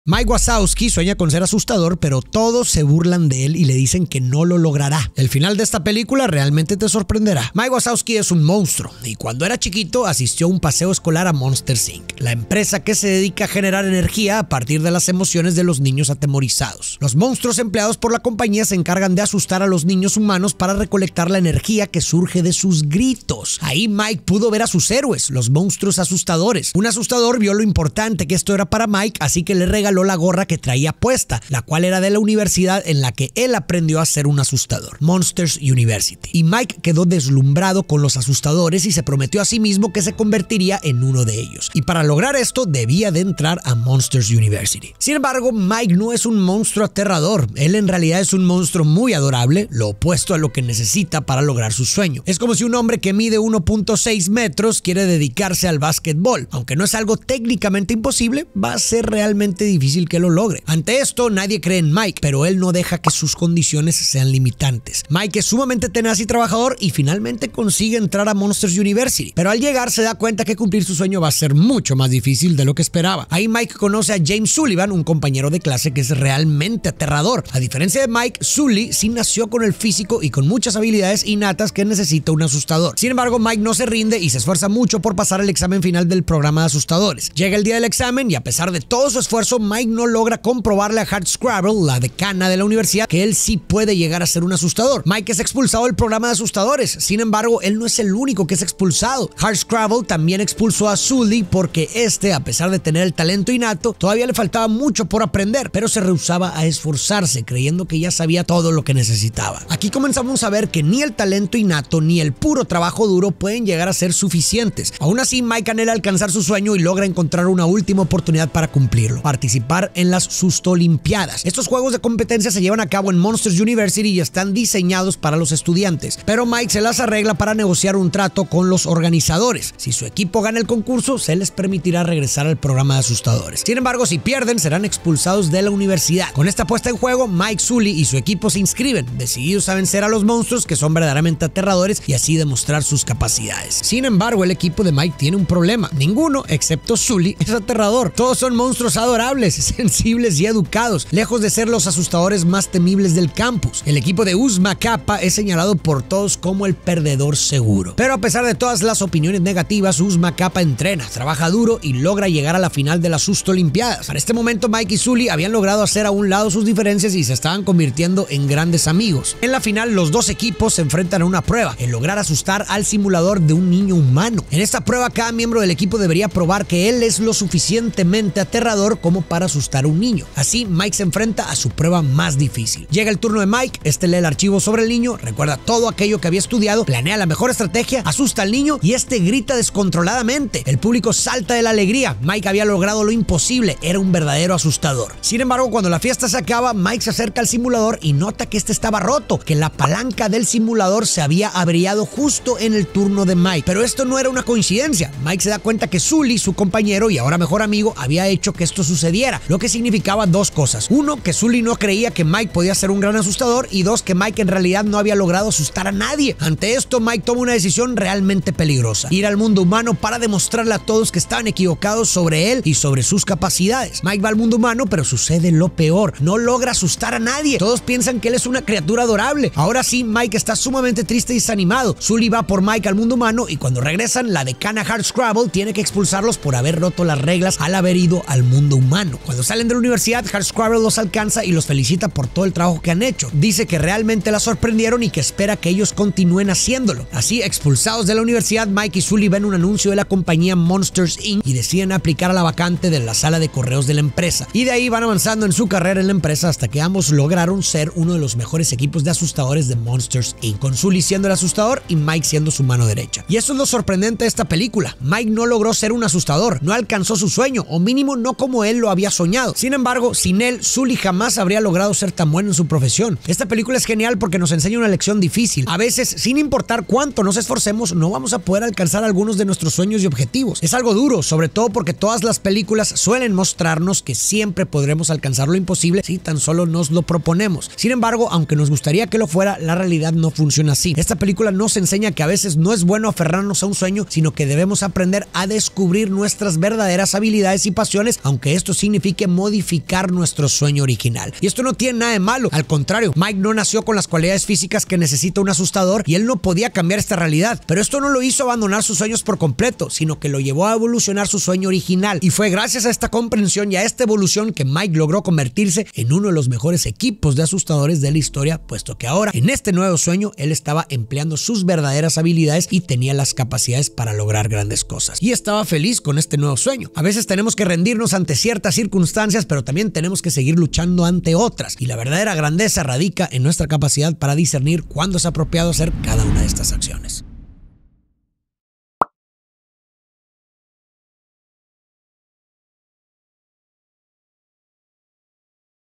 Mike Wazowski sueña con ser asustador, pero todos se burlan de él y le dicen que no lo logrará. El final de esta película realmente te sorprenderá. Mike Wazowski es un monstruo y cuando era chiquito asistió a un paseo escolar a Monsters Inc., la empresa que se dedica a generar energía a partir de las emociones de los niños atemorizados. Los monstruos empleados por la compañía se encargan de asustar a los niños humanos para recolectar la energía que surge de sus gritos. Ahí Mike pudo ver a sus héroes, los monstruos asustadores. Un asustador vio lo importante que esto era para Mike, así que le regaló la gorra que traía puesta, la cual era de la universidad en la que él aprendió a ser un asustador, Monsters University. Y Mike quedó deslumbrado con los asustadores y se prometió a sí mismo que se convertiría en uno de ellos. Y para lograr esto debía de entrar a Monsters University. Sin embargo, Mike no es un monstruo aterrador. Él en realidad es un monstruo muy adorable, lo opuesto a lo que necesita para lograr su sueño. Es como si un hombre que mide 1.6 metros quiere dedicarse al básquetbol. Aunque no es algo técnicamente imposible, va a ser realmente difícil que lo logre. Ante esto, nadie cree en Mike, pero él no deja que sus condiciones sean limitantes. Mike es sumamente tenaz y trabajador y finalmente consigue entrar a Monsters University, pero al llegar se da cuenta que cumplir su sueño va a ser mucho más difícil de lo que esperaba. Ahí Mike conoce a James Sullivan, un compañero de clase que es realmente aterrador. A diferencia de Mike, Sully sí nació con el físico y con muchas habilidades innatas que necesita un asustador. Sin embargo, Mike no se rinde y se esfuerza mucho por pasar el examen final del programa de asustadores. Llega el día del examen y a pesar de todo su esfuerzo, Mike no logra comprobarle a Hardscrabble, la decana de la universidad, que él sí puede llegar a ser un asustador. Mike es expulsado del programa de asustadores. Sin embargo, él no es el único que es expulsado. Hardscrabble también expulsó a Sully porque a pesar de tener el talento innato, todavía le faltaba mucho por aprender, pero se rehusaba a esforzarse, creyendo que ya sabía todo lo que necesitaba. Aquí comenzamos a ver que ni el talento innato ni el puro trabajo duro pueden llegar a ser suficientes. Aún así, Mike anhela alcanzar su sueño y logra encontrar una última oportunidad para cumplirlo: participar en las Sustolimpiadas. Estos juegos de competencia se llevan a cabo en Monsters University y están diseñados para los estudiantes, pero Mike se las arregla para negociar un trato con los organizadores. Si su equipo gana el concurso, se les permitirá regresar al programa de asustadores. Sin embargo, si pierden, serán expulsados de la universidad. Con esta puesta en juego, Mike, Sully y su equipo se inscriben, decididos a vencer a los monstruos que son verdaderamente aterradores y así demostrar sus capacidades. Sin embargo, el equipo de Mike tiene un problema. Ninguno, excepto Sully, es aterrador. Todos son monstruos adorables, sensibles y educados, lejos de ser los asustadores más temibles del campus. El equipo de Uzma Kappa es señalado por todos como el perdedor seguro. Pero a pesar de todas las opiniones negativas, Uzma Kappa entrena, trabaja duro y logra llegar a la final de las Sustolimpiadas. Para este momento, Mike y Sully habían logrado hacer a un lado sus diferencias y se estaban convirtiendo en grandes amigos. En la final, los dos equipos se enfrentan a una prueba: el lograr asustar al simulador de un niño humano. En esta prueba, cada miembro del equipo debería probar que él es lo suficientemente aterrador como para asustar a un niño. Así, Mike se enfrenta a su prueba más difícil. Llega el turno de Mike, lee el archivo sobre el niño, recuerda todo aquello que había estudiado, planea la mejor estrategia, asusta al niño y grita descontroladamente. El público salta de la alegría. Mike había logrado lo imposible, era un verdadero asustador. Sin embargo, cuando la fiesta se acaba, Mike se acerca al simulador y nota que estaba roto, que la palanca del simulador se había averiado justo en el turno de Mike. Pero esto no era una coincidencia. Mike se da cuenta que Sully, su compañero y ahora mejor amigo, había hecho que esto sucediera, lo que significaba dos cosas: uno, que Sully no creía que Mike podía ser un gran asustador, y dos, que Mike en realidad no había logrado asustar a nadie. Ante esto, Mike toma una decisión realmente peligrosa: ir al mundo humano para demostrarle a todos que estaban equivocados sobre él y sobre sus capacidades. Mike va al mundo humano, pero sucede lo peor: no logra asustar a nadie. Todos piensan que él es una criatura adorable. Ahora sí, Mike está sumamente triste y desanimado. Sully va por Mike al mundo humano y cuando regresan, la decana Hardscrabble tiene que expulsarlos por haber roto las reglas al haber ido al mundo humano. Cuando salen de la universidad, Hardscrabble los alcanza y los felicita por todo el trabajo que han hecho. Dice que realmente la sorprendieron y que espera que ellos continúen haciéndolo. Así, expulsados de la universidad, Mike y Sully ven un anuncio de la compañía Monsters Inc. y deciden aplicar a la vacante de la sala de correos de la empresa. Y de ahí van avanzando en su carrera en la empresa hasta que ambos lograron ser uno de los mejores equipos de asustadores de Monsters Inc., con Sully siendo el asustador y Mike siendo su mano derecha. Y eso es lo sorprendente de esta película: Mike no logró ser un asustador, no alcanzó su sueño, o mínimo no como él lo había soñado. Sin embargo, sin él, Sully jamás habría logrado ser tan bueno en su profesión. Esta película es genial porque nos enseña una lección difícil. A veces, sin importar cuánto nos esforcemos, no vamos a poder alcanzar algunos de nuestros sueños y objetivos. Es algo duro, sobre todo porque todas las películas suelen mostrarnos que siempre podremos alcanzar lo imposible si tan solo nos lo proponemos. Sin embargo, aunque nos gustaría que lo fuera, la realidad no funciona así. Esta película nos enseña que a veces no es bueno aferrarnos a un sueño, sino que debemos aprender a descubrir nuestras verdaderas habilidades y pasiones, aunque esto significa signifique modificar nuestro sueño original. Y esto no tiene nada de malo, al contrario, Mike no nació con las cualidades físicas que necesita un asustador y él no podía cambiar esta realidad, pero esto no lo hizo abandonar sus sueños por completo, sino que lo llevó a evolucionar su sueño original, y fue gracias a esta comprensión y a esta evolución que Mike logró convertirse en uno de los mejores equipos de asustadores de la historia, puesto que ahora en este nuevo sueño él estaba empleando sus verdaderas habilidades y tenía las capacidades para lograr grandes cosas, y estaba feliz con este nuevo sueño. A veces tenemos que rendirnos ante ciertas circunstancias, pero también tenemos que seguir luchando ante otras, y la verdadera grandeza radica en nuestra capacidad para discernir cuándo es apropiado hacer cada una de estas acciones.